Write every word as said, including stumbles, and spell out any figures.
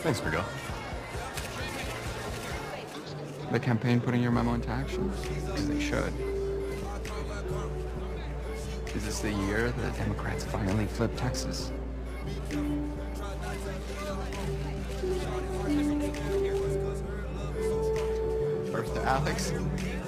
Thanks, Miguel. The campaign putting your memo into action? Because they should. Is this the year the Democrats finally flip Texas? First to Alex,